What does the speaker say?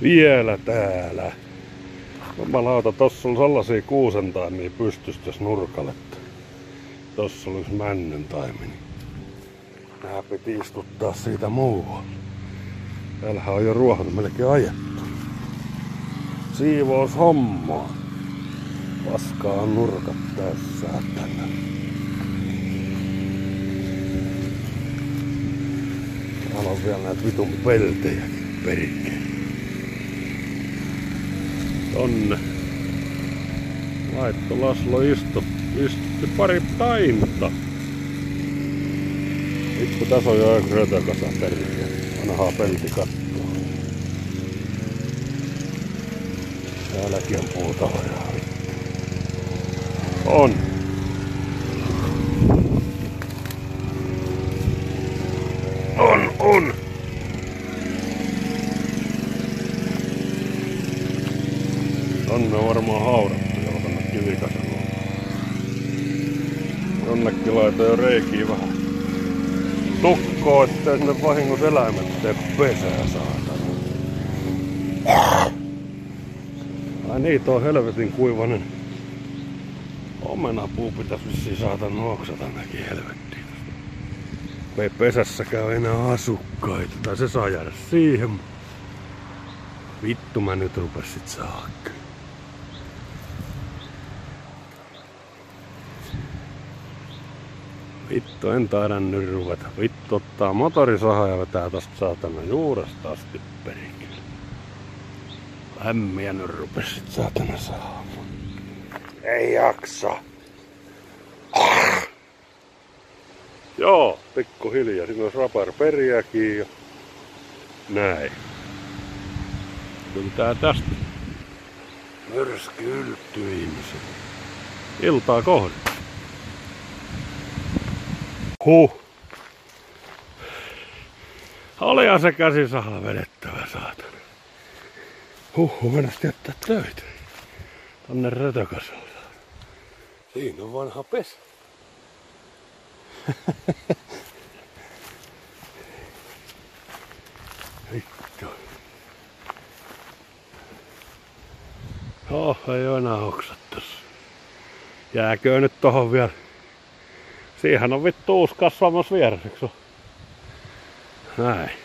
Vielä täällä. Jumalauta, tossa on sellaisia kuusentaimia pystyssä tässä nurkalle. Tossa olisi männyn taimini. Nää piti istuttaa siitä muuhun. Täällähän on jo ruohot melkein ajettu. Siivoushommaa. Paskaa on nurkat tässä tänne. Täällä on vielä näitä vitun peltejäkin perikkeet. Tonne. Laitto Laslo istutti pari tainta. Vittu, tässä on jo joku rötökasa perikkeet. Vanhaa pelti kattoo. Täälläkin on puutavaraa. On. On. Tonne on varmaan haudattu jo tonne kivikasalla. Jonnekin laitoin jo reikiä vähän tukkoa, ettei sinne vahingossa eläimet tee pesää, saatana. Ai niitä on helvetin kuivanen. Omenapuu pitäis vissiin saatan oksata näkin helvettiin. Ei pesässäkään ole enää asukkaita, tai se saa jäädä siihen. Vittu, mä nyt rupes sit saakka. Vittu, en taida nyt ruveta. Vittu ottaa motorisaha ja vetää tosta saatana juuresta asti perikille. Lämmiä nyt rupes sit saatana saamaan. Ei jaksa. Joo, pikkuhiljaa. Siinä olisi raparperiäkin ja näin. Kyllä tästä myrsky ylttyy ihmisen. Iltaa kohden. Olihan se käsisahalla vedettävä, saatana. Mennäs jättää töitä. Tonne rötökasalle. Siinä on vanha pesä. Vittu. Ei oo enää oksat tossa. Jääköön nyt tohon vielä. Siihen on vittu uusi kasvamassa vieressä, eiks oo? Näin.